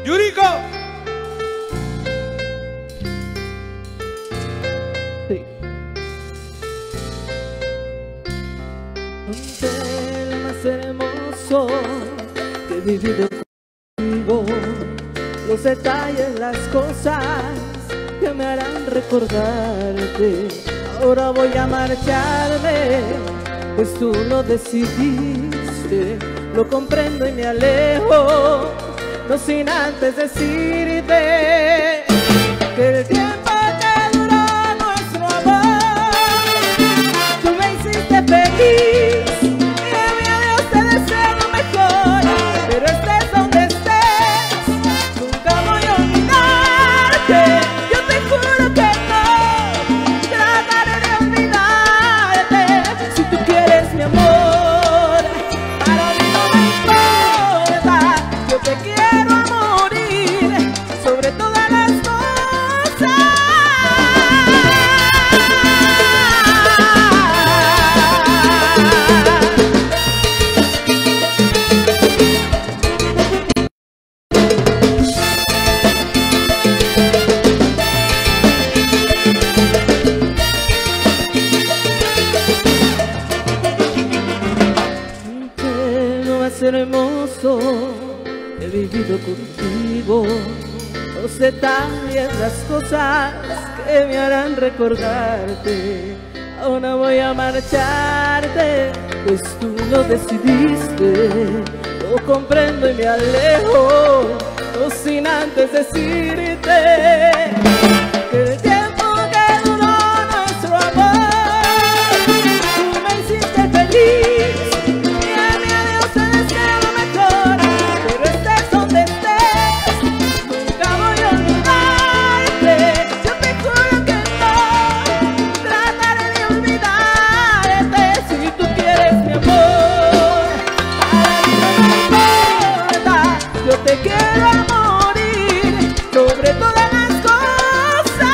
Yuriko. Sí. Lo más hermoso que he vivido contigo, los detalles, las cosas que me harán recordarte. Ahora voy a marcharme, pues tú lo decidiste. Lo comprendo y me alejo, no sin antes decirte que el tiempo que duró nuestro amor, tú me hiciste feliz y a mi adiós te deseo lo mejor. Pero estés donde estés, nunca voy a olvidarte. Yo te juro que no trataré de olvidarte. Si tú quieres mi amor, para mí no me importa. Yo te quiero a morir sobre todas las cosas. Que no va a ser hermoso, he vivido contigo, los detalles, las cosas que me harán recordarte. Ahora voy a marcharte, pues tú lo decidiste. Lo comprendo y me alejo, no sin antes decirte que el tiempo que duró nuestro amor, tú me hiciste feliz y a mi adiós te deseo lo mejor. Pero estés donde estés, nunca voy a olvidarte. Yo te juro que no trataré de olvidarte. Si tú quieres mi amor, para mí no me importa. Yo te quiero a morir sobre todas las cosas.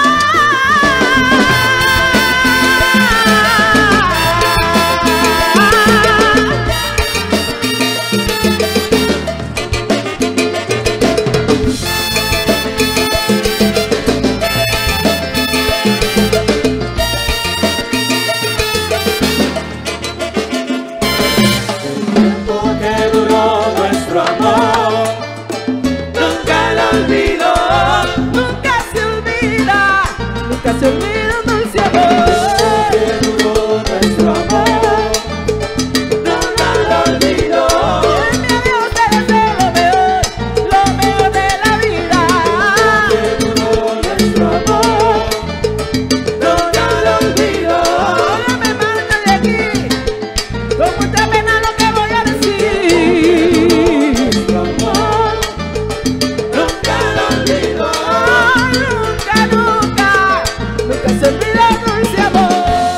Tiempo que duró nuestro amor, nunca lo olvido. Nunca se olvida, nunca se olvida un dulce amor. Que duró nuestro amor, nunca lo olvido. Y mi adiós te deseo lo mejor de la vida. Que duró nuestro amor, nunca lo olvido. Ahora me marcho de aquí, con mucha pena lo que voy a decir. Nuestro amor, nunca lo olvido. Nunca, nunca, nunca se olvida un dulce amor.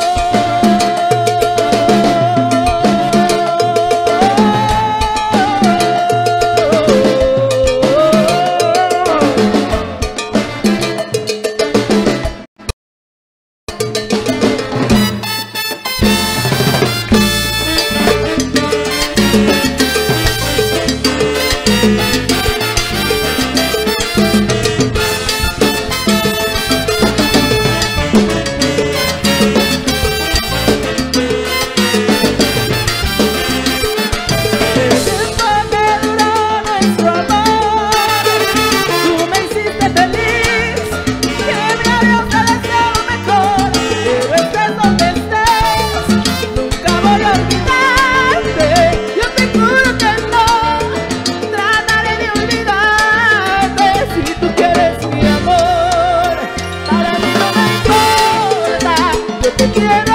El tiempo que duró nuestro amor, tú me hiciste feliz y a mi adiós te deseo lo mejor. Pero estés donde estés, nunca voy a olvidarte. Yo te juro que no trataré de olvidarte. Si tú quieres mi amor, para mí no me importa. Yo te quiero